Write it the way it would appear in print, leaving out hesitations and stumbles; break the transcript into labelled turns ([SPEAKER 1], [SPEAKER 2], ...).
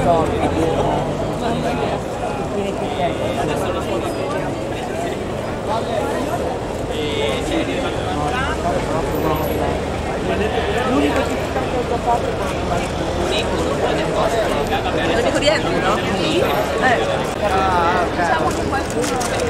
[SPEAKER 1] L'unico città che ho giocato è l'unico di Andrew, no? Sì. Diciamo che qualcuno